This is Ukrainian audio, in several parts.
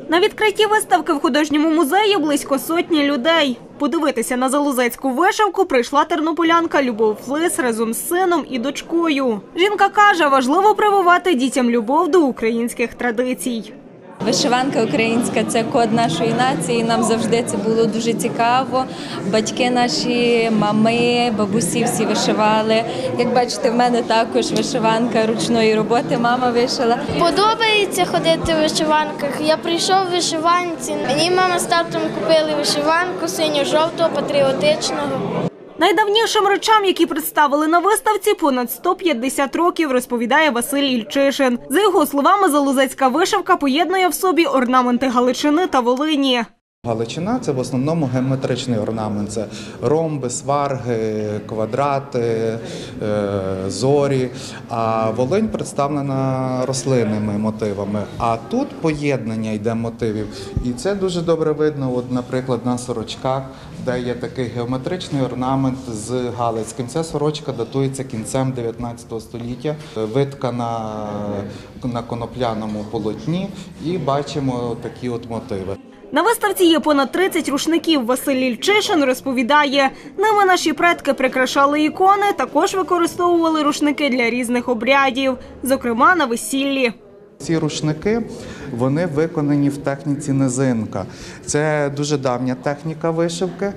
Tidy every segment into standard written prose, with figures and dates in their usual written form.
На відкритті виставки в художньому музеї близько сотні людей. Подивитися на залозецьку вишивку прийшла тернополянка Любов Флис разом з сином і дочкою. Жінка каже, важливо прививати дітям любов до українських традицій. Вишиванка українська – це код нашої нації, нам завжди це було дуже цікаво. Батьки наші, мами, бабусі всі вишивали. Як бачите, в мене також вишиванка ручної роботи, мама вишила. Подобається ходити в вишиванках. Я прийшов в вишиванці. Мені мама з татом купили вишиванку синьо-жовтого, патріотичного. Найдавнішим речам, які представили на виставці, понад 150 років, розповідає Василь Ільчишин. За його словами, залозецька вишивка поєднує в собі орнаменти Галичини та Волині. Галичина – це в основному геометричний орнамент. Це ромби, сварги, квадрати, зорі. А Волинь представлена рослинними мотивами. А тут поєднання йде мотивів. І це дуже добре видно, от, наприклад, на сорочках, де є такий геометричний орнамент з галицьким. Ця сорочка датується кінцем 19 століття, виткана на конопляному полотні, і бачимо такі от мотиви. На виставці є понад 30 рушників. Василь Ільчишин розповідає, ними наші предки прикрашали ікони, також використовували рушники для різних обрядів, зокрема на весіллі. Ці рушники, вони виконані в техніці низинка. Це дуже давня техніка вишивки.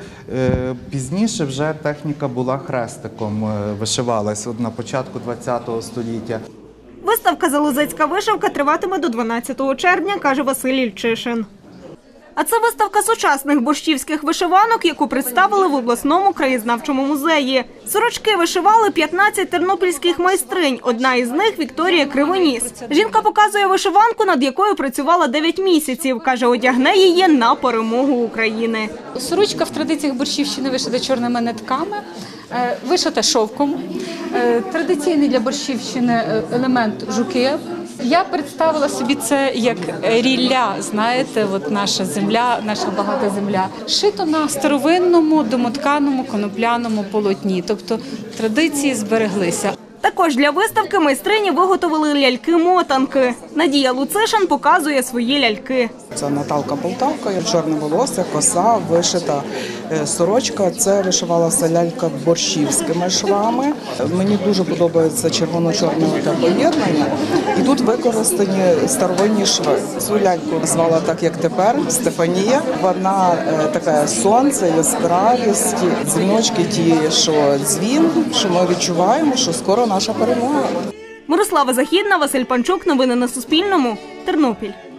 Пізніше вже техніка була хрестиком, вишивалась на початку ХХ століття. Виставка «Залозецька вишивка» триватиме до 12 червня, каже Василь Ільчишин. А це виставка сучасних борщівських вишиванок, яку представили в обласному краєзнавчому музеї. Сорочки вишивали 15 тернопільських майстринь. Одна із них – Вікторія Кривоніс. Жінка показує вишиванку, над якою працювала 9 місяців. Каже, одягне її на перемогу України. Сорочка в традиціях борщівщини вишита чорними нитками, вишита шовком. Традиційний для борщівщини елемент – жуки. Я представила собі це як рілля, знаєте, от наша земля, наша багата земля. Шито на старовинному, домотканому, конопляному полотні, тобто традиції збереглися. Також для виставки майстрині виготовили ляльки-мотанки. Надія Луцишин показує свої ляльки. Це Наталка Полтавка, чорне волосся, коса, вишита сорочка. Це вишивалася лялька борщівськими швами. Мені дуже подобається червоно-чорне поєднання. І тут використані старовинні шви. Цю ляльку назвала так, як тепер, Стефанія. Вона таке сонце, яскравість, дзвіночки ті, що дзвін, що ми відчуваємо, що скоро наша перемога. Мирослава Західна, Василь Панчук. Новини на Суспільному. Тернопіль.